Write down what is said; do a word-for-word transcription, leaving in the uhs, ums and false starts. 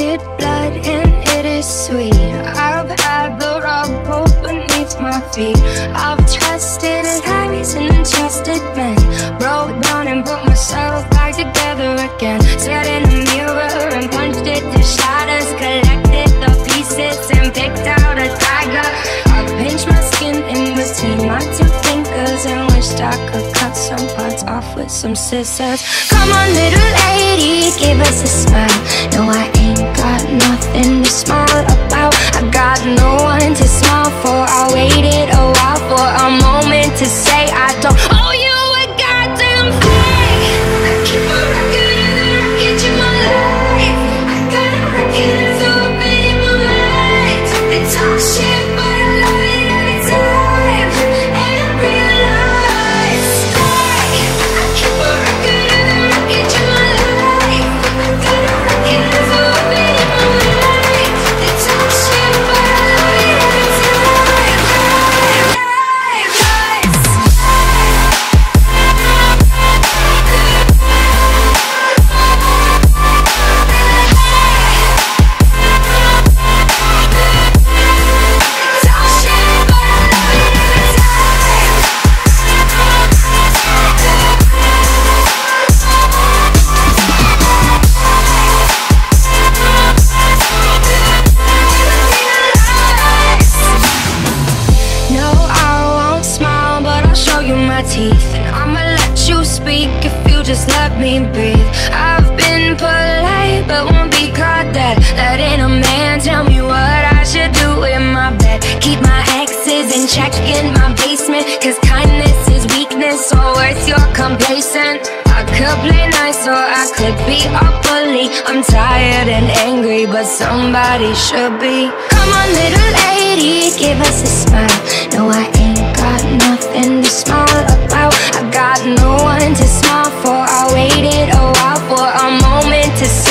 it blood and it is sweet. I've had the rug pulled beneath my feet. I've trusted lies and trusted men, broke down and put myself back together again. Sat in the mirror and punched it to shatters, collected the pieces and picked out a tiger. I pinched my skin in between my two fingers and wished I could cut some parts off with some scissors. Come on, little lady, give us a smile. No, I ain't got nothing to smile about. I got no one to smile for. I waited a while for a moment to say I don't owe you a goddamn thing. I keep a record of the wreckage in my life. I got a record of the open in my mind. They talk shit, but I love it every time. And I realize I, I keep a record of the wreckage in my life. I got a record of the open in my mind. They talk shit, but I love it every time. Teeth, and I'ma let you speak if you just let me breathe. I've been polite but won't be caught dead, letting a man tell me what I should do in my bed. Keep my exes in check in my basement, cause kindness is weakness, or worse, you're complacent. I could play nice or I could be a bully. I'm tired and angry, but somebody should be. Come on, little lady, give us a smile. No, I ain't got nothing to smile about. I got no one to smile for. I waited a while for a moment to